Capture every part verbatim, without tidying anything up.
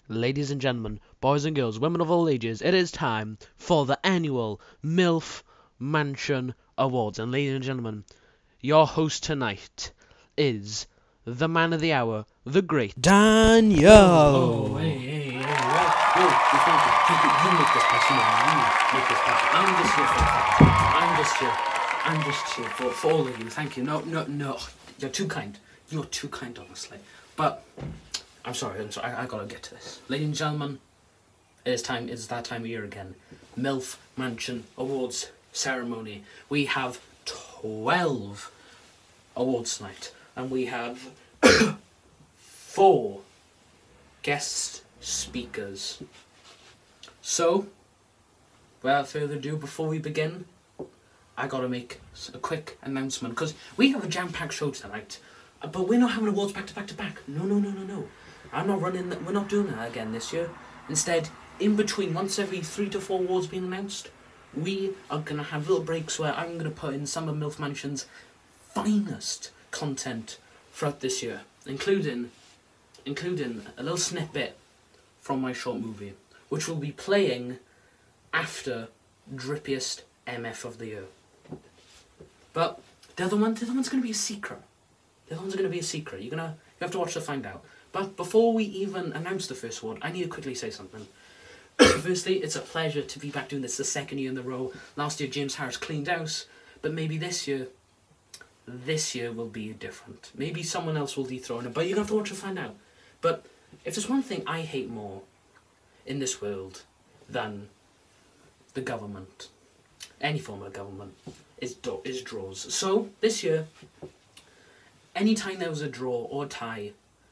Ladies and gentlemen, boys and girls, women of all ages, it is time for the annual Milf Mansion Awards. And ladies and gentlemen, your host tonight is the man of the hour, the great Daniel. Oh, hey, hey, hey, right. No, you thank you, thank you. You make this passion, you make this passion. I'm just here for the fun. I'm just here. I'm just here for, for all of you. Thank you. No, no, no. You're too kind. You're too kind, honestly. But I'm sorry. I'm sorry. I, I gotta get to this, ladies and gentlemen. It is time. It's that time of year again. Milf Mansion Awards ceremony. We have twelve awards tonight, and we have four guest speakers. So, without further ado, before we begin, I gotta make a quick announcement, because we have a jam-packed show tonight, but we're not having awards back to back to back. No, no, no, no, no. I'm not running that. We're not doing that again this year. Instead, in between, once every three to four awards being announced, we are gonna have little breaks where I'm gonna put in some of Milf Mansion's finest content throughout this year, including including a little snippet from my short movie, which will be playing after Drippiest M F of the Year. But the other one, the other one's going to be a secret. The other one's going to be a secret. You're gonna, you have to watch to find out. But before we even announce the first award, I need to quickly say something. Firstly, it's a pleasure to be back doing this the second year in a row. Last year, James Harris cleaned house, but maybe this year, this year will be different. Maybe someone else will dethrone it, but you're going to have to watch to find out. But if there's one thing I hate more in this world than the government, any form of government, is, do is draws. So, this year, anytime there was a draw or a tie,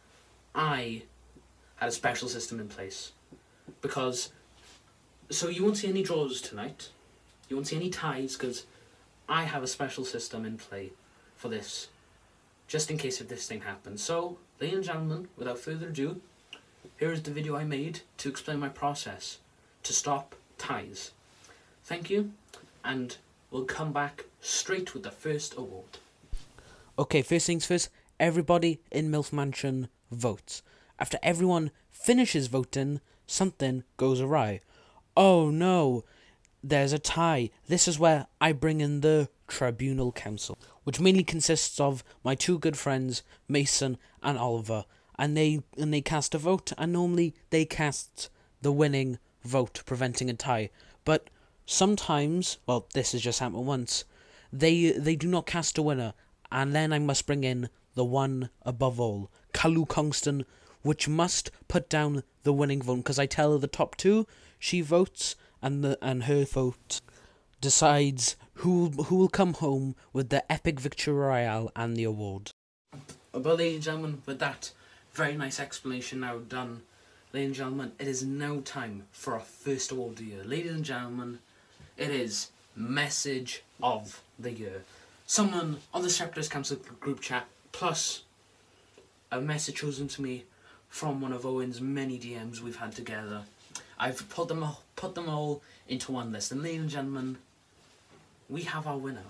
I had a special system in place. Because, so you won't see any draws tonight, you won't see any ties, because I have a special system in play for this, just in case if this thing happens. So, ladies and gentlemen, without further ado, here is the video I made to explain my process to stop ties. Thank you, and we'll come back straight with the first award. Okay, first things first, everybody in Milf Mansion votes. After everyone finishes voting, something goes awry. Oh no, there's a tie. This is where I bring in the Tribunal Council, which mainly consists of my two good friends, Mason and Oliver, and they and they cast a vote, and normally they cast the winning vote, preventing a tie. But sometimes, well, this has just happened once, they they do not cast a winner, and then I must bring in the one above all, Kalu Kongston, which must put down the winning vote, because I tell her the top two, she votes, and the and her vote decides who who will come home with the epic victory royale and the award. But ladies and gentlemen, with that very nice explanation now done, ladies and gentlemen, it is now time for our first award of the year. Ladies and gentlemen, it is Message of the Year. Someone on the Separatist Council group chat, plus a message chosen to me from one of Owen's many D Ms we've had together. I've put them all, put them all into one list, and ladies and gentlemen, we have our winner,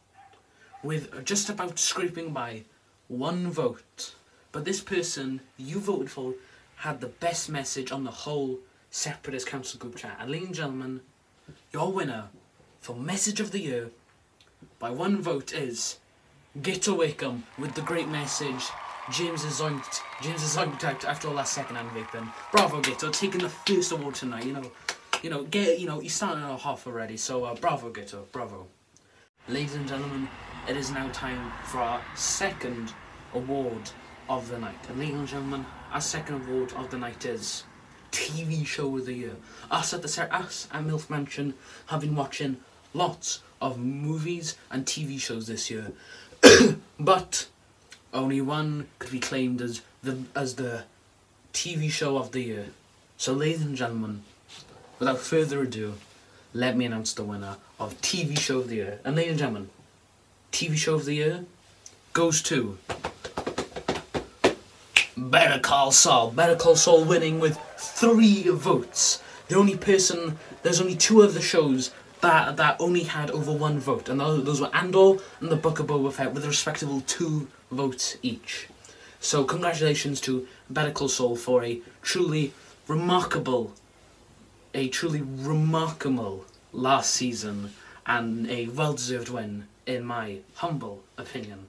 with just about scraping by one vote. But this person you voted for had the best message on the whole Separatist Council group chat. And ladies and gentlemen, your winner for Message of the Year by one vote is Gator Wakeham, with the great message, James is zoinked, James is zoinked out after all that second-hand vaping. Bravo, Gator, taking the first award tonight, you know. You know, get, you know, you're starting off half already, so uh, bravo, Gator, bravo. Ladies and gentlemen, it is now time for our second award of the night. And ladies and gentlemen, our second award of the night is T V Show of the Year. Us at the us at Milf Mansion have been watching lots of movies and T V shows this year, but only one could be claimed as the as the T V Show of the Year. So, ladies and gentlemen, without further ado, let me announce the winner of T V Show of the Year. And ladies and gentlemen, T V Show of the Year goes to Better Call Saul. Better Call Saul winning with three votes. The only person, there's only two of the shows that that only had over one vote, and those, those were Andor and the Book of Boba Fett, with a respectable two votes each. So congratulations to Better Call Saul for a truly remarkable, a truly remarkable last season and a well-deserved win, in my humble opinion.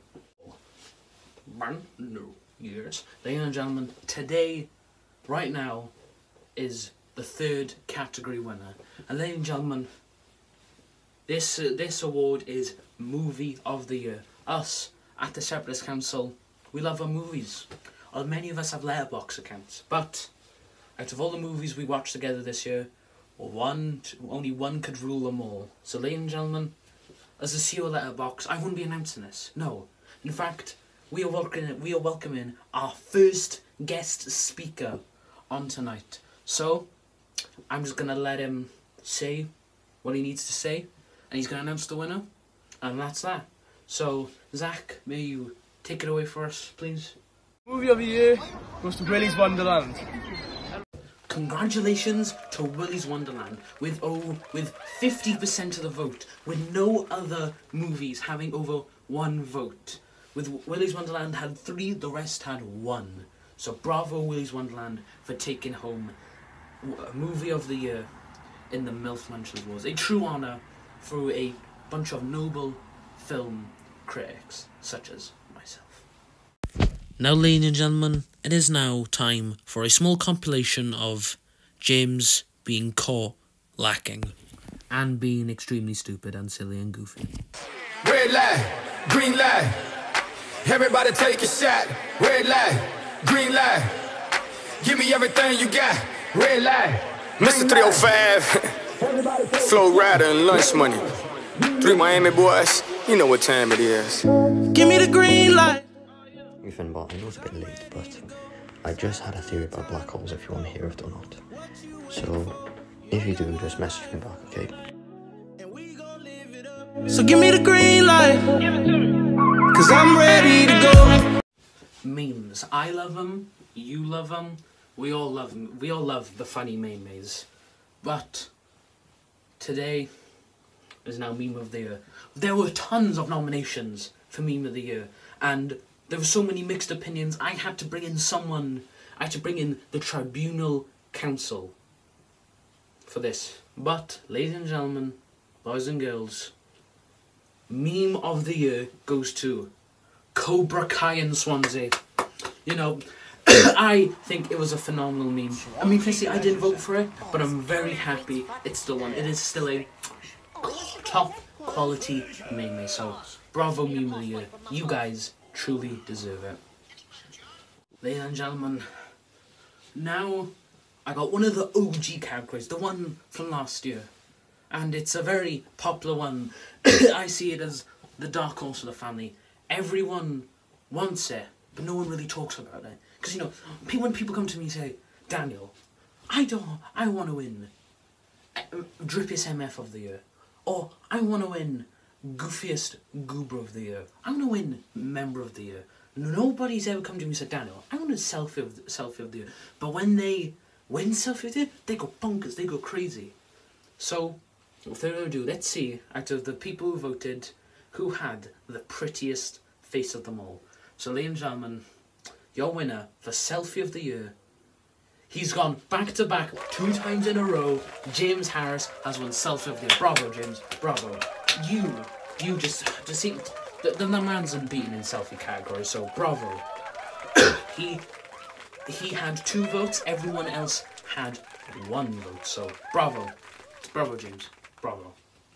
Brand new years. Ladies and gentlemen, today, right now, is the third category winner. And ladies and gentlemen, this, uh, this award is Movie of the Year. Us, at the Separatist Council, we love our movies. Well, many of us have letterbox accounts, but out of all the movies we watched together this year, one, only one could rule them all. So, ladies and gentlemen, as the C E O of Letterbox, I wouldn't be announcing this. No, in fact, we are welcoming we are welcoming our first guest speaker on tonight. So, I'm just gonna let him say what he needs to say, and he's gonna announce the winner, and that's that. So, Zach, may you take it away for us, please. Movie of the year goes to Willy's Wonderland. Congratulations to Willy's Wonderland with oh, with fifty percent of the vote, with no other movies having over one vote. With Willy's Wonderland had three, the rest had one. So bravo Willy's Wonderland for taking home a Movie of the Year in the Milf Mansion Awards. A true honour for a bunch of noble film critics such as myself. Now, ladies and gentlemen, it is now time for a small compilation of James being caught lacking and being extremely stupid and silly and goofy. Red light, green light, everybody take a shot. Red light, green light, give me everything you got. Red light, Mister three oh five, Flow Rider and Lunch Money. Three Miami boys, you know what time it is. Give me the green light. Ethan, but I know it's a bit late, but I just had a theory about black holes if you want to hear it or not. So, if you do, just message me back, okay? So give me the green light, cause I'm ready to go. Memes. I love them, you love them, we all love them. We all love the funny memes. But today is now Meme of the Year. There were tons of nominations for Meme of the Year, and there were so many mixed opinions. I had to bring in someone, I had to bring in the Tribunal Council for this. But, ladies and gentlemen, boys and girls, Meme of the Year goes to Cobra Kai and Swansea. You know, I think it was a phenomenal meme. I mean, personally, I didn't vote for it, but I'm very happy it's still one. It is still a top quality meme, so bravo Meme of the Year. You guys truly deserve it. Ladies and gentlemen, now I got one of the O G categories, the one from last year, and it's a very popular one. I see it as the dark horse of the family. Everyone wants it, but no one really talks about it. Because, you know, when people come to me and say, Daniel, I don't, I want to win Drippiest M F of the Year, or I want to win Goofiest Goober of the Year, I want to win Member of the Year. Nobody's ever come to me and said, Daniel, I want a selfie of, selfie of the Year. But when they win Selfie of the Year, they go bonkers, they go crazy. So, without further ado, let's see, out of the people who voted, who had the prettiest face of them all. So, ladies and gentlemen, your winner for Selfie of the Year, he's gone back to back two times in a row. James Harris has won Selfie of the Year. Bravo, James. Bravo. You, you just, just see, the, the man's unbeaten in selfie category, so bravo. he, he had two votes, everyone else had one vote, so bravo. Bravo, James. Bravo.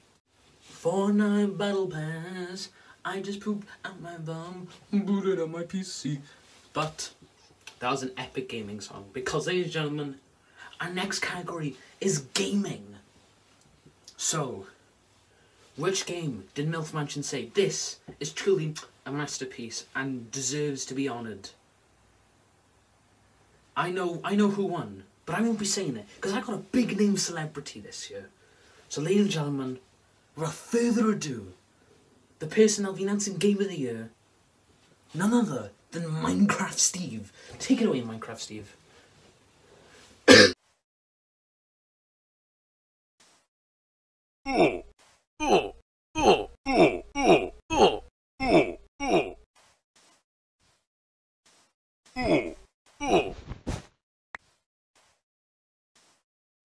Fortnite Battle Pass, I just pooped out my bum, booted on my P C. But that was an epic gaming song, because, ladies and gentlemen, our next category is gaming. So, which game did Milf Mansion say, this is truly a masterpiece and deserves to be honoured? I know, I know who won, but I won't be saying it, because I got a big name celebrity this year. So, ladies and gentlemen, without further ado, the person that'll be announcing Game of the Year, none other than Minecraft Steve. Take it away, Minecraft Steve.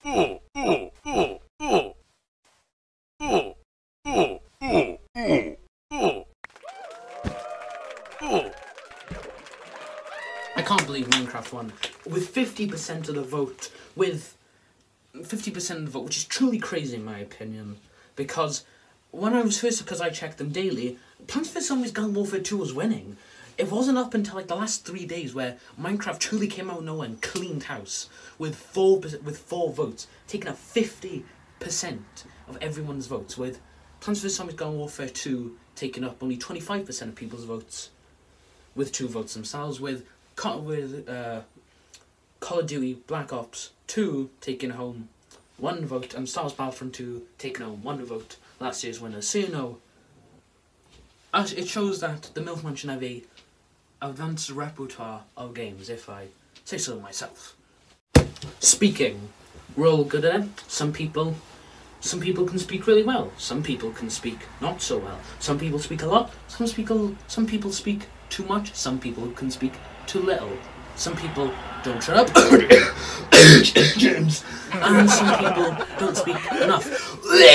I can't believe Minecraft won with fifty percent of the vote, with fifty percent of the vote, which is truly crazy in my opinion, because when I was first, because I checked them daily, Plants vs Zombies Garden Warfare two was winning. It wasn't up until like the last three days where Minecraft truly came out of nowhere and cleaned house with four with four votes, taking up fifty percent of everyone's votes, with Plants vs Zombies Garden Warfare two taking up only twenty-five percent of people's votes, with two votes themselves, with with uh, Call of Duty Black Ops two taking home one vote, and Star Wars Battlefront two taking home one vote, last year's winners. So you know, as it shows that the Milf Mansion have a advanced repertoire of games, if I say so myself. Speaking, we're all good at it. Some people, some people can speak really well. Some people can speak not so well. Some people speak a lot. Some people, some people speak too much. Some people can speak too little. Some people don't shut up, James, and some people don't speak enough.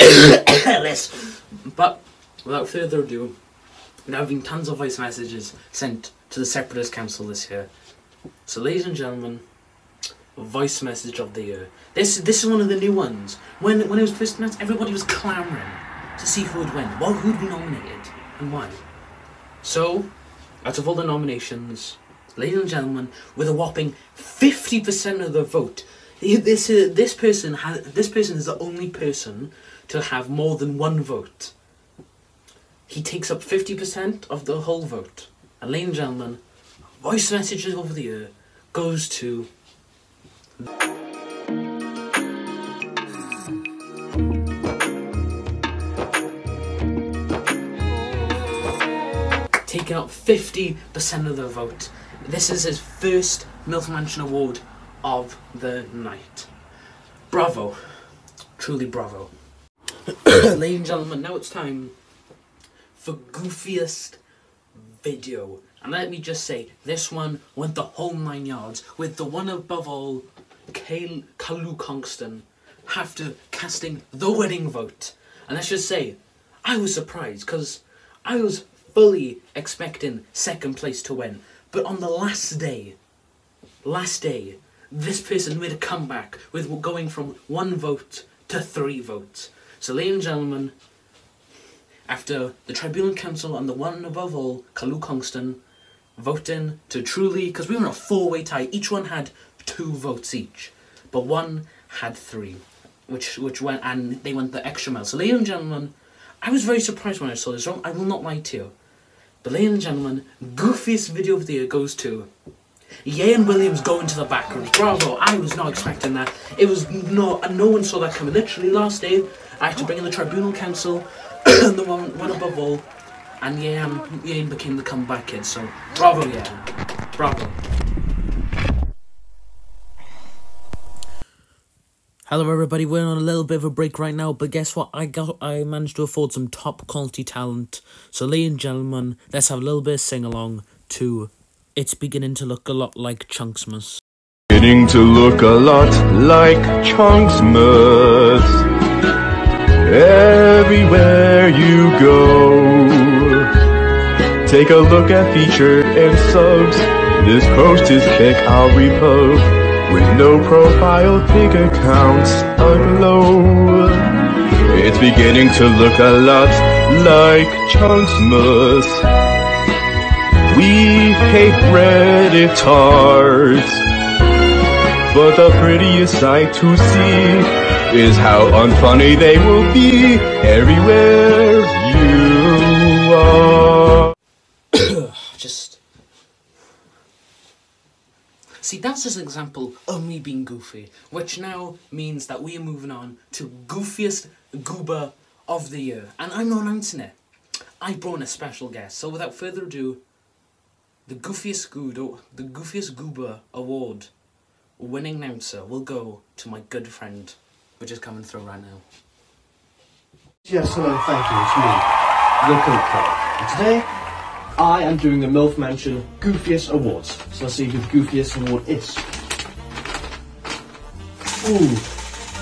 But without further ado, there have been tons of voice messages sent to the Separatist Council this year. So, ladies and gentlemen, voice message of the year. This this is one of the new ones. When when it was first announced, everybody was clamouring to see who would win. Well, who'd be nominated and why? So, out of all the nominations, ladies and gentlemen, with a whopping fifty percent of the vote, this uh, this person has this person is the only person to have more than one vote. He takes up fifty percent of the whole vote. And ladies and gentlemen, voice messages over the year goes to taking up fifty percent of the vote. This is his first Milf Mansion award of the night. Bravo. Truly bravo. Ladies and gentlemen, now it's time for goofiest video. And let me just say, this one went the whole nine yards, with the one above all, Kale Kalu Kongston, after casting the winning vote. And let's just say, I was surprised, because I was fully expecting second place to win. But on the last day, last day, this person made a comeback with going from one vote to three votes. So, ladies and gentlemen, after the Tribunal Council and the one above all, Kalu Kongston, voting to truly, because we were in a four-way tie, each one had two votes each, but one had three, which which went, and they went the extra mile. So, ladies and gentlemen, I was very surprised when I saw this. I will not lie to you. But, ladies and gentlemen, goofiest video of the year goes to Ian Williams going to the back room. Bravo! I was not expecting that. It was no, and no one saw that coming. Literally, last day, I had to bring in the Tribunal Council, and the one, one above all, and Ian, Ian became the comeback kid. So, bravo, Ian. Bravo. Hello everybody, we're on a little bit of a break right now, but guess what? I got I managed to afford some top quality talent. So ladies and gentlemen, let's have a little bit of sing along to It's Beginning to Look a Lot Like Chunksmas. Beginning to look a lot like Chunksmas. Everywhere you go, take a look at featured and subs. This post is kick I'll repub. With no profile, big accounts aglow. It's beginning to look a lot like Chunksmas. We hate Redditards, but the prettiest sight to see is how unfunny they will be everywhere you are. Just see, that's just an example of me being goofy, which now means that we are moving on to goofiest goober of the year, and I'm not announcing it. I brought in a special guest, so without further ado, the goofiest goodo, the goofiest goober award winning announcer will go to my good friend, which is coming through right now. Yes, hello, thank you, it's me, the Coke Club. And today, I am doing the Milf Mansion Goofiest Awards. So let's see who the Goofiest Award is. Ooh,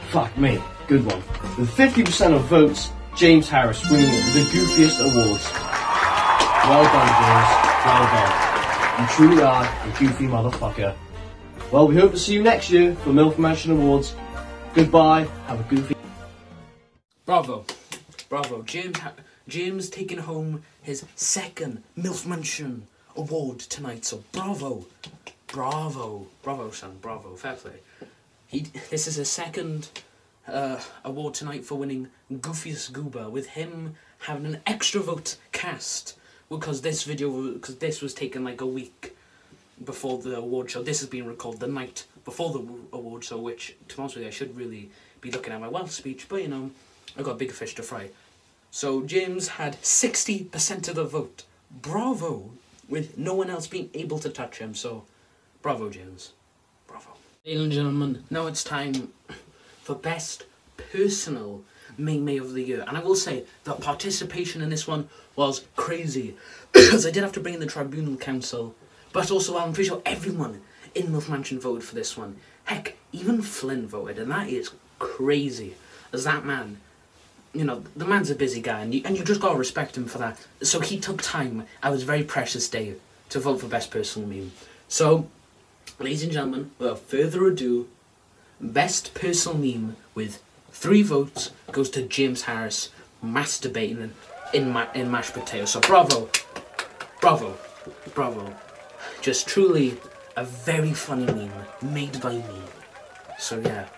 Fuck me, good one. With fifty percent of votes, James Harris winning the goofiest awards. Well done, James. Well done. You truly are a goofy motherfucker. Well, we hope to see you next year for Milf Mansion Awards. Goodbye. Have a goofy... Bravo. Bravo. James, ha James taking home his second Milf Mansion award tonight. So bravo. Bravo. Bravo, son. Bravo. Fair play. He, this is his second uh, award tonight for winning Goofiest Goober, with him having an extra vote cast, because this video, because this was taken like a week before the award show. This has been recorded the night before the award show, which, to be honest with you, I should really be looking at my Welsh speech, but you know, I've got bigger fish to fry. So James had sixty percent of the vote. Bravo! With no one else being able to touch him, so bravo, James. Bravo. Ladies and gentlemen, now it's time for Best Personal Meme of the Year. And I will say that participation in this one was crazy, because I did have to bring in the Tribunal Council, but also I'm pretty sure everyone in Milf Mansion voted for this one. Heck, even Flynn voted, and that is crazy, as that man, you know, the man's a busy guy, and you, and you just gotta respect him for that. So he took time out of his very precious day to vote for Best Personal Meme. So, ladies and gentlemen, without further ado, Best Personal Meme with three votes goes to James Harris masturbating in, ma in mashed potatoes. So bravo, bravo, bravo. Just truly a very funny meme made by me. So yeah,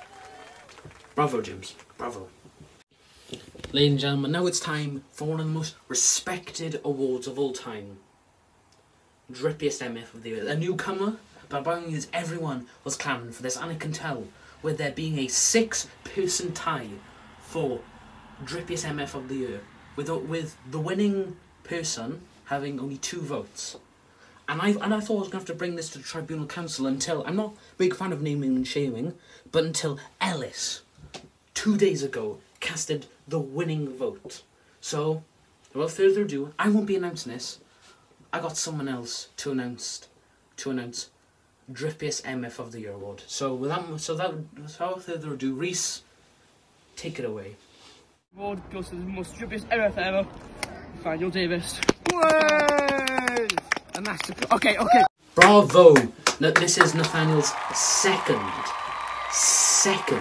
bravo, James, bravo. Ladies and gentlemen, now it's time for one of the most respected awards of all time. Drippiest M F of the Year. A newcomer, but by all means everyone was clamouring for this, and I can tell with there being a six-person tie for Drippiest M F of the Year, with, with the winning person having only two votes. And I, and I thought I was going to have to bring this to the Tribunal Council until, I'm not a big fan of naming and shaming, but until Ellis, two days ago, casted the winning vote. So, without further ado, I won't be announcing this. I got someone else to announce, to announce Drippiest M F of the Year award. So without, so that, without further ado, Reese, take it away. Award goes to the most drippiest M F ever, Daniel Davis. Way! And that's the, okay, okay. Bravo! No, this is Nathaniel's second, second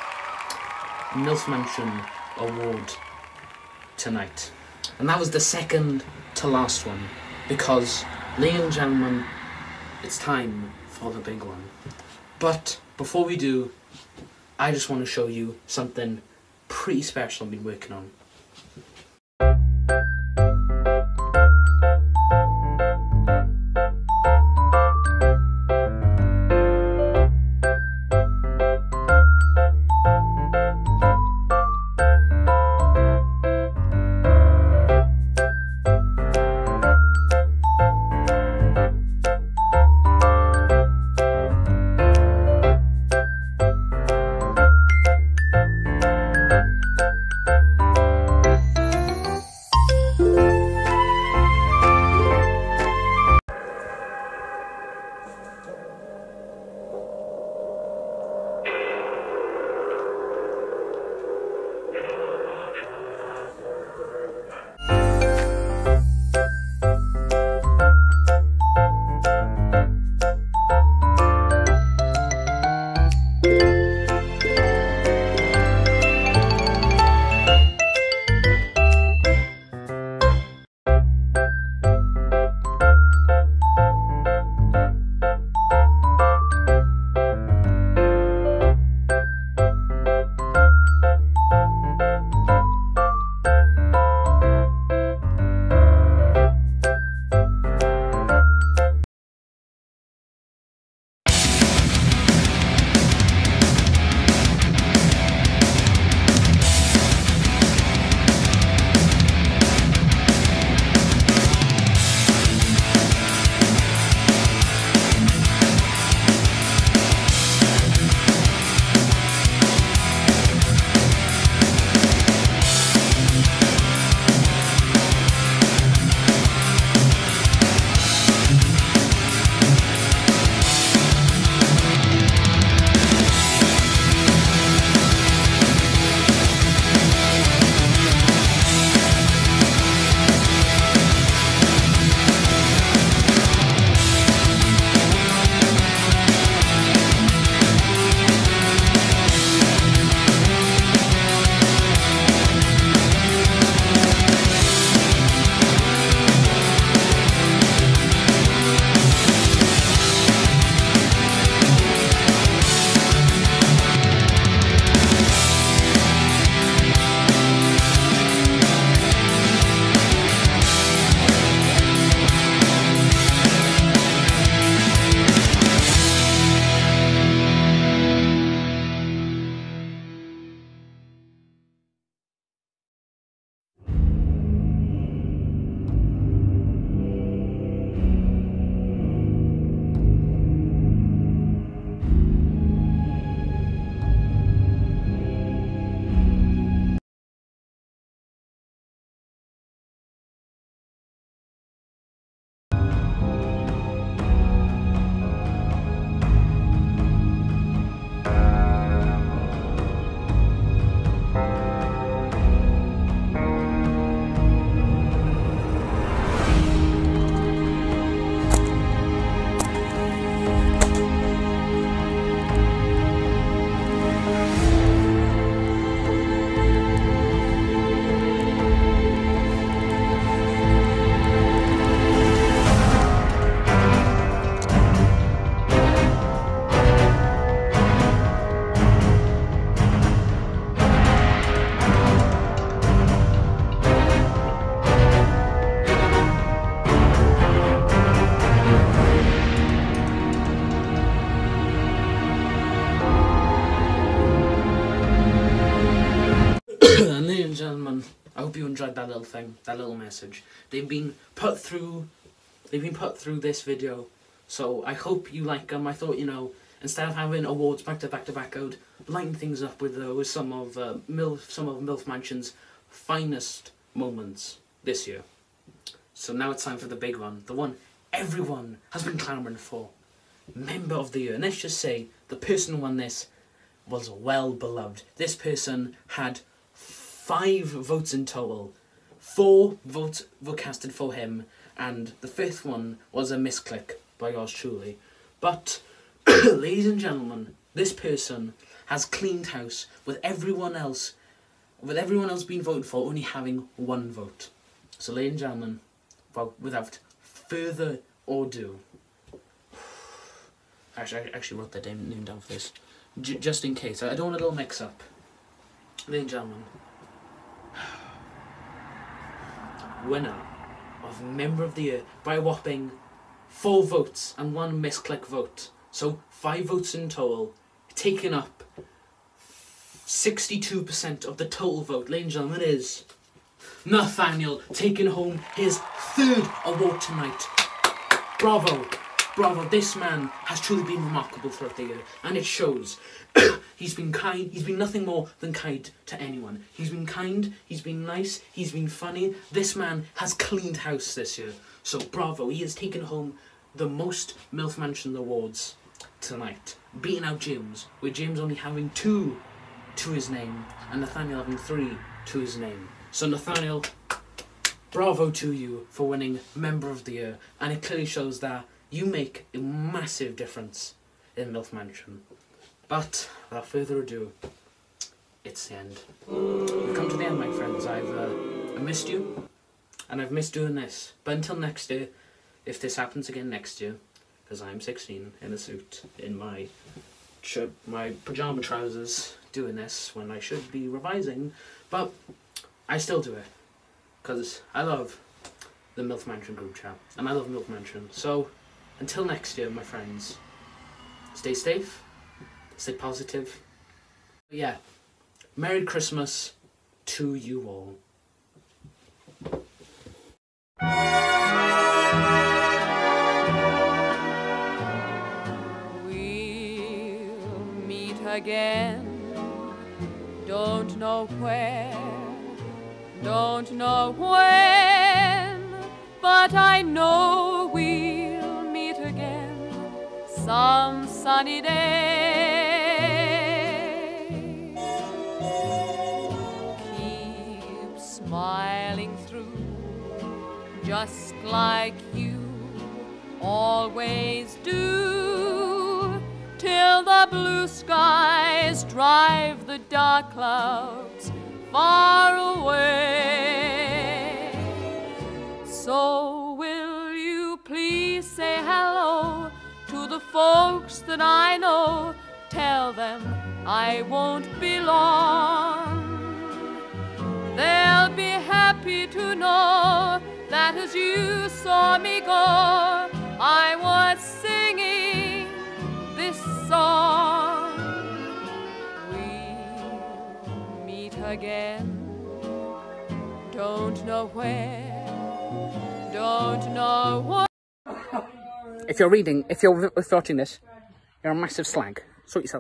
Milf Mansion award tonight. And that was the second to last one, because, ladies and gentlemen, it's time for the big one. But before we do, I just want to show you something pretty special I've been working on. and gentlemen, I hope you enjoyed that little thing, that little message. They've been put through, they've been put through this video, so I hope you like them. I thought, you know, instead of having awards back to back to back, I would lighten things up with uh, with some of uh, Milf, some of Milf Mansion's finest moments this year. So now it's time for the big one, the one everyone has been clamouring for. Member of the Year. And let's just say the person who won this was well beloved. This person had five votes in total. Four votes were casted for him, and the fifth one was a misclick by yours truly. But, ladies and gentlemen, this person has cleaned house with everyone else, with everyone else being voted for only having one vote. So, ladies and gentlemen, well, without further ado, actually, I actually wrote that name down for this, J just in case. I don't want a little mix-up. Ladies and gentlemen, winner of Member of the Year by a whopping four votes and one misclick vote. So five votes in total, taking up sixty-two percent of the total vote. Ladies and gentlemen, is Nathaniel taking home his third award tonight. Bravo. Bravo, this man has truly been remarkable throughout the year, and it shows. He's been kind, he's been nothing more than kind to anyone. He's been kind, he's been nice, he's been funny. This man has cleaned house this year. So bravo, he has taken home the most Milf Mansion awards tonight, beating out James, with James only having two to his name, and Nathaniel having three to his name. So Nathaniel, bravo to you for winning Member of the Year, and it clearly shows that you make a massive difference in Milf Mansion. But, without further ado, it's the end. We've come to the end, my friends. I've uh, I missed you, and I've missed doing this. But until next year, if this happens again next year, because I'm sixteen, in a suit, in my shirt, my pyjama trousers, doing this when I should be revising, but I still do it, because I love the Milf Mansion group chat, and I love Milf Mansion. So, until next year, my friends, stay safe, stay positive. But yeah, Merry Christmas to you all. We'll meet again, don't know where, don't know when, but I know we'll meet again some sunny day. Keep smiling through, just like you always do, till the blue skies drive the dark clouds far away. So will you please say hello to the folks that I know? Tell them I won't be long. They'll be happy to know that as you saw me go, I was singing this song. We'll meet again, don't know where, don't know what. If you're reading, if you're, if you're watching this, you're a massive slag. Sort yourself.